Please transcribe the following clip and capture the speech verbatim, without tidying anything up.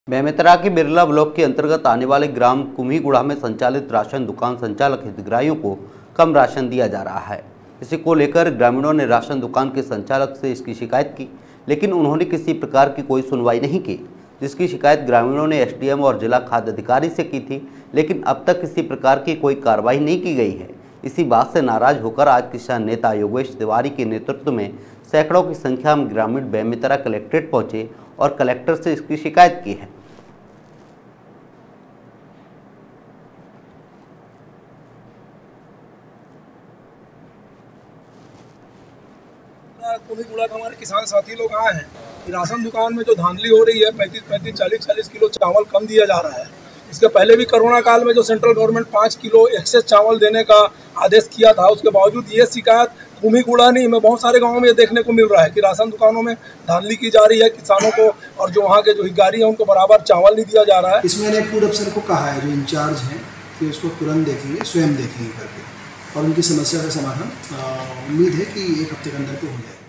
बेमेतरा के बिरला ब्लॉक के अंतर्गत आने वाले ग्राम कुम्हीगुड़ा में संचालित राशन दुकान संचालक हितग्राहियों को कम राशन दिया जा रहा है। इसी को लेकर ग्रामीणों ने राशन दुकान के संचालक से इसकी शिकायत की, लेकिन उन्होंने किसी प्रकार की कोई सुनवाई नहीं की, जिसकी शिकायत ग्रामीणों ने एसडीएम और जिला खाद्य अधिकारी से की थी, लेकिन अब तक किसी प्रकार की कोई कार्रवाई नहीं की गई है। इसी बात से नाराज होकर आज किसान नेता योगेश तिवारी के नेतृत्व में सैकड़ों की संख्या में ग्रामीण बेमेतरा कलेक्ट्रेट पहुंचे और कलेक्टर से इसकी शिकायत की है। कुम्हीगुड़ा का हमारे किसान साथी लोग आए हैं कि राशन दुकान में जो धांधली हो रही है, पैंतीस पैंतीस चालीस चालीस किलो चावल कम दिया जा रहा है। इसके पहले भी कोरोना काल में जो सेंट्रल गवर्नमेंट पाँच किलो एक्सेस चावल देने का आदेश किया था, उसके बावजूद ये शिकायत कुम्हीगुड़ा नहीं में बहुत सारे गाँव में ये देखने को मिल रहा है कि राशन दुकानों में धांधली की जा रही है किसानों को, और जो वहाँ के जो हितग्राही है उनको बराबर चावल नहीं दिया जा रहा है। इसमें मैंने फूड अफसर को कहा है जो इंचार्ज हैं कि उसको तुरंत देखेंगे, स्वयं देखेंगे करके, और उनकी समस्या का समाधान उम्मीद है कि एक हफ्ते के अंदर तो हो जाए।